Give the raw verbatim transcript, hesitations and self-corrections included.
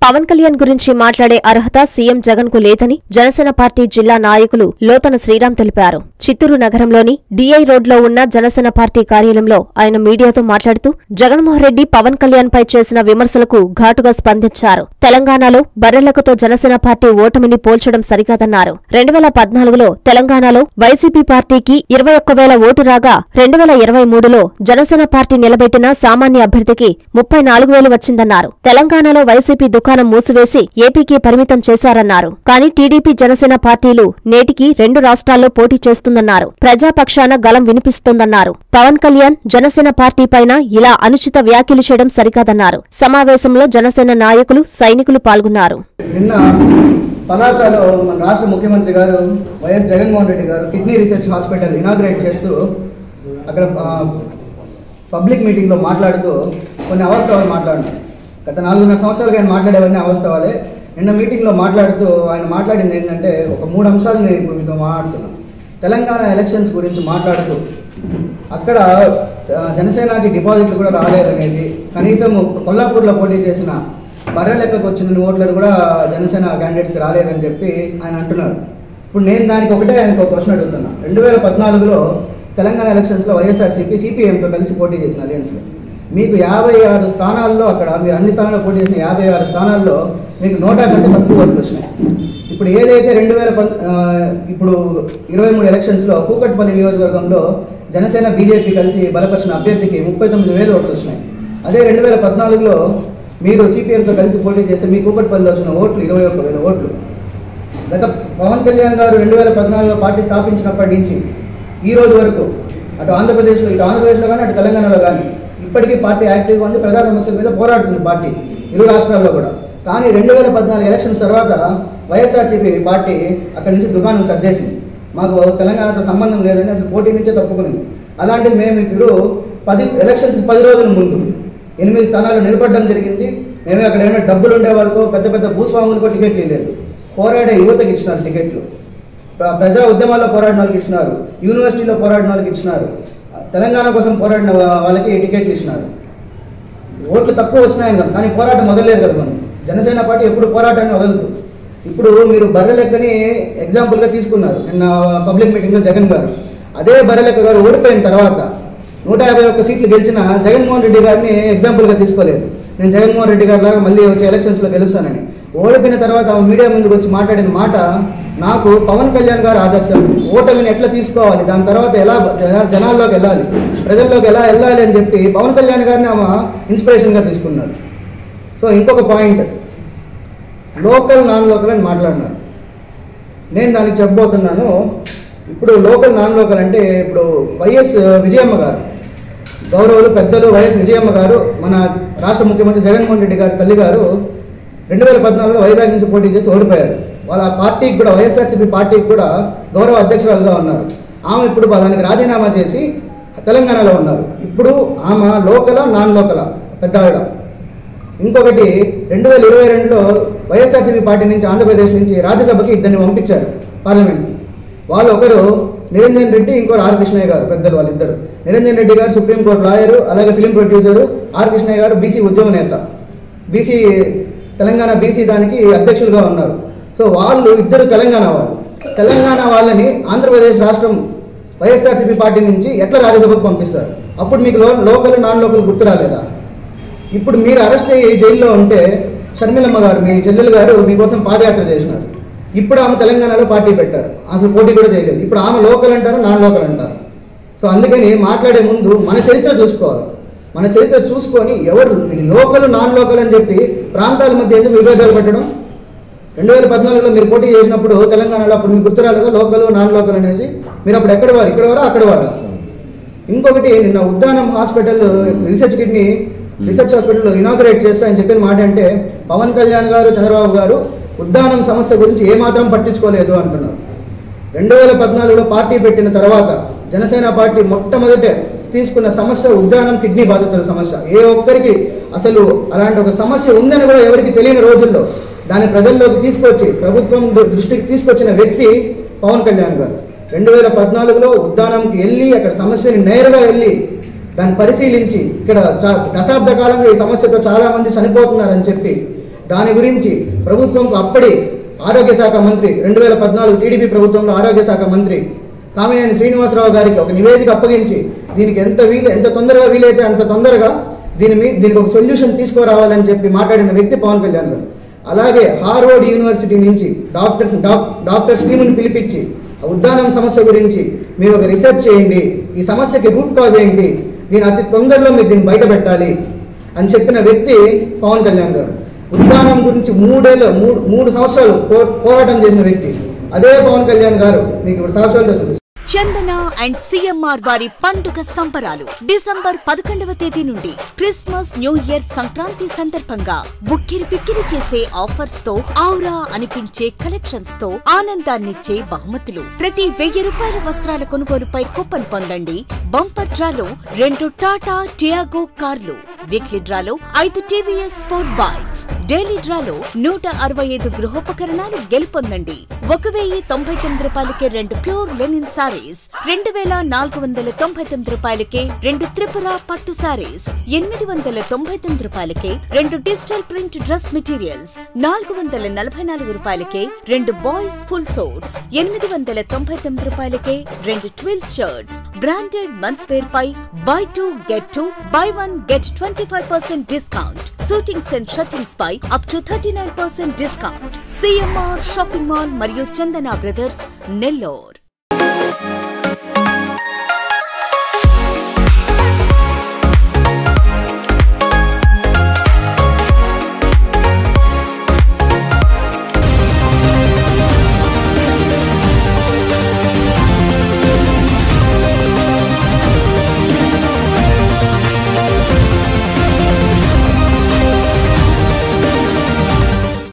పవన్ కళ్యాణ్ గురించి మాట్లాడే అర్హత సీఎం జగన్ కు లేదని జనసేన పార్టీ జిల్లా నాయకులు లోతన శ్రీరామ్ తెలిపారు. చిత్తూరు నగరంలోని డిఐ రోడ్లో ఉన్న జనసేన పార్టీ కార్యాలయంలో ఆయన మీడియాతో మాట్లాడుతూ జగన్మోహన్ రెడ్డి పవన్ కళ్యాణ్ పై చేసిన విమర్శలకు ఘాటుగా స్పందించారు. తెలంగాణలో బర్రెలకతో జనసేన పార్టీ ఓటమిని పోల్చడం సరికాదన్నారు. రెండు వేల పద్నాలుగులో తెలంగాణలో వైసీపీ పార్టీకి ఇరవై ఒక్క వేల ఓటు రాగా రెండు వేల ఇరవై మూడులో జనసేన పార్టీ నిలబెట్టిన సామాన్య అభ్యర్థికి ముప్పై నాలుగు వేలు వచ్చిందన్నారు. తెలంగాణలో వైసీపీ దుకాణం మూసివేసి ఏపీకి పరిమితం చేశారన్నారు. కానీ టీడీపీ జనసేన పార్టీలు నేటికి రెండు రాష్ట్రాల్లో పోటీ చేస్తుందన్నారు. ప్రజాపక్షాన గలం వినిపిస్తోందన్నారు. పవన్ కళ్యాణ్ జనసేన పార్టీ పైన ఇలా అనుచిత వ్యాఖ్యలు చేయడం సరికాదన్నారు. సమావేశంలో జనసేన నాయకులు సైనికులు పాల్గొన్నారు. నిన్న పలాసలో మన రాష్ట్ర ముఖ్యమంత్రి గారు వైఎస్ జగన్మోహన్ రెడ్డి గారు కిడ్నీ రీసెర్చ్ హాస్పిటల్ ఇనాగ్రేట్ చేస్తూ అక్కడ పబ్లిక్ మీటింగ్లో మాట్లాడుతూ కొన్ని అవాస్తవాలు మాట్లాడినారు. గత నాలుగున్నర సంవత్సరాలుగా ఆయన మాట్లాడేవన్నీ అవాస్తవాలే. నిన్న మీటింగ్లో మాట్లాడుతూ ఆయన మాట్లాడింది ఏంటంటే ఒక మూడు అంశాలు నేను ఇప్పుడు మీతో మాట్లాడుతున్నాను. తెలంగాణ ఎలక్షన్స్ గురించి మాట్లాడుతూ అక్కడ జనసేనకి డిపాజిట్లు కూడా రాలేదనేది, కనీసం కొల్లాపూర్లో పోటీ చేసిన బర్రె లెక్కకు వచ్చిన ఓట్లను కూడా జనసేన క్యాండిడేట్స్కి రాలేదని చెప్పి ఆయన అంటున్నారు. ఇప్పుడు నేను దానికి ఒకటే ఆయనకు ఒక క్వశ్చన్ అడుగుతున్నా. రెండు వేల పద్నాలుగులో తెలంగాణ ఎలక్షన్స్లో వైఎస్ఆర్సీపీ సిపిఎంతో కలిసి పోటీ చేసిన అలయన్స్లో మీకు యాభై ఆరు స్థానాల్లో, అక్కడ మీరు అన్ని స్థానాల్లో పోటీ చేసిన యాభై ఆరు స్థానాల్లో మీకు నోటా కంటే తక్కువ ఓట్లు వచ్చినాయి. ఇప్పుడు ఏదైతే రెండు వేల పద్ ఇప్పుడు ఇరవై మూడు ఎలక్షన్స్లో కూకట్పల్లి నియోజకవర్గంలో జనసేన బీజేపీ కలిసి బలపరిచిన అభ్యర్థికి ముప్పై తొమ్మిది వేలు ఓట్లు వచ్చినాయి. అదే రెండు వేల పద్నాలుగులో మీరు సిపిఎంతో కలిసి పోటీ చేస్తే మీ కూకట్పల్లిలో వచ్చిన ఓట్లు ఇరవై ఒక్క వేల ఓట్లు. గత పవన్ కళ్యాణ్ గారు రెండు వేల పద్నాలుగులో పార్టీ స్థాపించినప్పటి నుంచి ఈ రోజు వరకు అటు ఆంధ్రప్రదేశ్లో ఇటు ఆంధ్రప్రదేశ్లో కానీ అటు తెలంగాణలో కానీ ఇప్పటికీ పార్టీ యాక్టివ్గా ఉంది. ప్రజా సమస్యల మీద పోరాడుతుంది పార్టీ ఇరు రాష్ట్రాల్లో కూడా. కానీ రెండు వేల పద్నాలుగు ఎలక్షన్స్ తర్వాత వైఎస్ఆర్సీపీ పార్టీ అక్కడి నుంచి దుకాణం సర్దేసింది. మాకు తెలంగాణతో సంబంధం లేదని అసలు పోటీ నుంచే తప్పుకునింది. అలాంటిది మేము ఇప్పుడు పది ఎలక్షన్స్ పది రోజుల ముందు ఎనిమిది స్థానాలు నిలబడడం జరిగింది. మేమే అక్కడ ఏమైనా డబ్బులు ఉండే వాళ్ళకు పెద్ద పెద్ద భూస్వాములకు టికెట్లు లేదు. పోరాడే యువతకి ఇచ్చినారు టికెట్లు, ప్రజా ఉద్యమాల్లో పోరాడిన వాళ్ళకి ఇచ్చినారు, యూనివర్సిటీలో పోరాడిన వాళ్ళకి ఇచ్చినారు, తెలంగాణ కోసం పోరాడిన వాళ్ళకి టికెట్లు ఇచ్చినారు. ఓట్లు తక్కువ వచ్చినాయని కాదు, కానీ పోరాటం మొదలలేదు కదా. మనం జనసేన పార్టీ ఎప్పుడు పోరాటాన్ని వదలదు. ఇప్పుడు మీరు బర్రె లెక్కని ఎగ్జాంపుల్గా తీసుకున్నారు నిన్న పబ్లిక్ మీటింగ్లో జగన్ గారు. అదే బర్రె లెక్క గారు ఓడిపోయిన తర్వాత నూట యాభై ఒక్క సీట్లు గెలిచిన జగన్మోహన్ రెడ్డి గారిని ఎగ్జాంపుల్గా తీసుకోలేదు. నేను జగన్మోహన్ రెడ్డి గారి లాగా మళ్ళీ వచ్చే ఎలక్షన్స్లో గెలుస్తానని. ఓడిపోయిన తర్వాత ఆమె మీడియా ముందుకు వచ్చి మాట్లాడిన మాట నాకు పవన్ కళ్యాణ్ గారు ఆదర్శం. ఓటమిని ఎట్లా తీసుకోవాలి, దాని తర్వాత ఎలా జనాల్లోకి వెళ్ళాలి, ప్రజల్లోకి ఎలా వెళ్ళాలి అని చెప్పి పవన్ కళ్యాణ్ గారిని ఆమె ఇన్స్పిరేషన్గా తీసుకున్నారు. సో ఇంకొక పాయింట్, లోకల్ నాన్ లోకల్ అని మాట్లాడినారు. నేను దానికి చెప్పబోతున్నాను. ఇప్పుడు లోకల్ నాన్ లోకల్ అంటే ఇప్పుడు వైఎస్ విజయమ్మ గారు, గౌరవులు పెద్దలు వైఎస్ విజయమ్మ గారు, మన రాష్ట్ర ముఖ్యమంత్రి జగన్మోహన్ రెడ్డి గారి తల్లి గారు రెండు వేల పద్నాలుగులో వైజాగ్ నుంచి పోటీ చేసి ఓడిపోయారు. వాళ్ళ పార్టీకి కూడా వైఎస్ఆర్సీపీ పార్టీకి కూడా గౌరవ అధ్యక్షురాలుగా ఉన్నారు. ఆమె ఇప్పుడు దానికి రాజీనామా చేసి తెలంగాణలో ఉన్నారు. ఇప్పుడు ఆమె లోకల నాన్ లోకల పెద్ద ఆవిడ. ఇంకొకటి రెండు వేల ఇరవై రెండులో వైఎస్ఆర్సీపీ పార్టీ నుంచి ఆంధ్రప్రదేశ్ నుంచి రాజ్యసభకి ఇద్దరిని పంపించారు పార్లమెంట్కి. వాళ్ళు ఒకరు నిరంజన్ రెడ్డి, ఇంకోరు ఆర్ కృష్ణయ్య గారు, పెద్దలు వాళ్ళిద్దరు. నిరంజన్ రెడ్డి గారు సుప్రీంకోర్టు లాయరు, అలాగే film producer. R Krishnaiah garu BC ఉద్యమ నేత, బీసీ తెలంగాణ బీసీ దానికి అధ్యక్షులుగా ఉన్నారు. సో వాళ్ళు ఇద్దరు తెలంగాణ వాళ్ళు. తెలంగాణ వాళ్ళని ఆంధ్రప్రదేశ్ రాష్ట్రం వైఎస్ఆర్సీపీ పార్టీ నుంచి ఎట్లా రాజ్యసభకు పంపిస్తారు? అప్పుడు మీకు లో లోకల్ నాన్ లోకల్ గుర్తు రాలేదా? ఇప్పుడు మీరు అరెస్ట్ అయ్యి జైల్లో ఉంటే షర్మిలమ్మ గారు, మీ చెల్లెలు గారు మీకోసం పాదయాత్ర చేసినారు. ఇప్పుడు ఆమె తెలంగాణలో పార్టీ పెట్టారు, అసలు పోటీ కూడా చేయలేదు. ఇప్పుడు ఆమె లోకల్ అంటారు, నాన్ లోకల్ అంటారు. సో అందుకని మాట్లాడే ముందు మన చరిత్ర చూసుకోవాలి. మన చరిత్ర చూసుకొని ఎవరు లోకల్ నాన్ లోకల్ అని చెప్పి ప్రాంతాల మధ్య ఎందుకు విభేదాలు పెట్టడం? రెండు వేల పద్నాలుగులో మీరు పోటీ చేసినప్పుడు తెలంగాణలో అప్పుడు మీకు గుర్తు రాలేదు లోకల్ నాన్ లోకల్ అనేసి. మీరు అప్పుడు ఎక్కడ వారు, ఇక్కడ వారా అక్కడ వారా? ఇంకొకటి, నిన్న Uddanam hospital research kidney research hospital inaugurate చేస్తా అని చెప్పిన మాట అంటే పవన్ కళ్యాణ్ గారు, చంద్రబాబు గారు ఉద్దానం సమస్య గురించి ఏమాత్రం పట్టించుకోలేదు అంటున్నారు. రెండు వేల పద్నాలుగులో పార్టీ పెట్టిన తర్వాత జనసేన పార్టీ మొట్టమొదట తీసుకున్న సమస్య ఉద్దానం కిడ్నీ బాధితుల సమస్య. ఏ ఒక్కరికి అసలు అలాంటి ఒక సమస్య ఉందని కూడా ఎవరికి తెలియని రోజుల్లో దాన్ని ప్రజల్లోకి తీసుకొచ్చి ప్రభుత్వం దృష్టికి తీసుకొచ్చిన వ్యక్తి పవన్ కళ్యాణ్ గారు. రెండు వేల పద్నాలుగులో ఉద్దానంకి వెళ్ళి అక్కడ సమస్యని నేరుగా వెళ్ళి దాన్ని పరిశీలించి ఇక్కడ దశాబ్ద కాలంగా ఈ సమస్యతో చాలా మంది చనిపోతున్నారని చెప్పి దాని గురించి ప్రభుత్వంకు అప్పటి ఆరోగ్య శాఖ మంత్రి రెండు వేల పద్నాలుగు టీడీపీ ప్రభుత్వంలో ఆరోగ్య శాఖ మంత్రి కామినేని శ్రీనివాసరావు గారికి ఒక నివేదిక అప్పగించి దీనికి ఎంత వీలు ఎంత తొందరగా వీలైతే అంత తొందరగా దీని మీ దీనికి ఒక సొల్యూషన్ తీసుకురావాలని చెప్పి మాట్లాడిన వ్యక్తి పవన్ కళ్యాణ్ గారు. అలాగే హార్వర్డ్ యూనివర్సిటీ నుంచి డాక్టర్స్ డాక్టర్ టీముని పిలిపించి ఉద్దానం సమస్య గురించి మీరు ఒక రీసెర్చ్ చేయండి, ఈ సమస్యకి రూట్ కాజ్ ఏంటి, దీని అతి తొందరలో మీరు దీన్ని బయట పెట్టాలి అని చెప్పిన వ్యక్తి పవన్ కళ్యాణ్ గారు. ఉద్దానం గురించి మూడేళ్ళు మూడు మూడు సంవత్సరాలు పోరాటం చేసిన వ్యక్తి అదే పవన్ కళ్యాణ్ గారు మీకు ఇప్పుడు సంవత్సరాలు. చందన అండ్ సిఎంఆర్ వారి పండుగ సంబరాలు డిసెంబర్ పదకొండవ తేదీ నుండి క్రిస్మస్ న్యూ ఇయర్ సంక్రాంతి సందర్భంగా బుక్కిరి పిక్కిరి చేసే ఆఫర్స్ తో ఔరా అనిపించే కలెక్షన్స్ తో ఆనందాన్నిచ్చే బహుమతులు. ప్రతి వెయ్యి రూపాయల వస్త్రాల కొనుగోలుపై కూపన్ పొందండి. బంపర్ డ్రాలో రెండు టాటా టియాగో కార్లు, వీక్లీ డ్రాలో ఐదు టీవీఎస్ స్పోర్ట్ బైక్స్, డైలీ డ్రాలో నూట అరవై ఐదు గృహోపకరణాలు గెలుపొందండి. ఒక వెయ్యి తొంభై తొమ్మిది రూపాయలకే రెండు ప్యూర్ లెనిన్ సారీస్, రెండు వేల నాలుగు వందల తొంభై తొమ్మిది రూపాయలకే రెండు త్రిపుర పట్టు సారీస్, ఎనిమిది వందల తొంభై తొమ్మిది రూపాయలకే రెండు డిజిటల్ ప్రింట్ డ్రెస్ మెటీరియల్స్, నాలుగు వందల నలభై నాలుగు రూపాయలకే రెండు బాయ్స్ ఫుల్ సోట్స్, ఎనిమిది వందల తొంభై తొమ్మిది రూపాయలకే రెండు twills shirts. Branded men's wear పై buy two get two, buy one get twenty five percent discount. Shootings and shirtings పై up to thirty nine percent discount. CMR shopping mall మరియు చందన బ్రదర్స్, నెల్లూరు.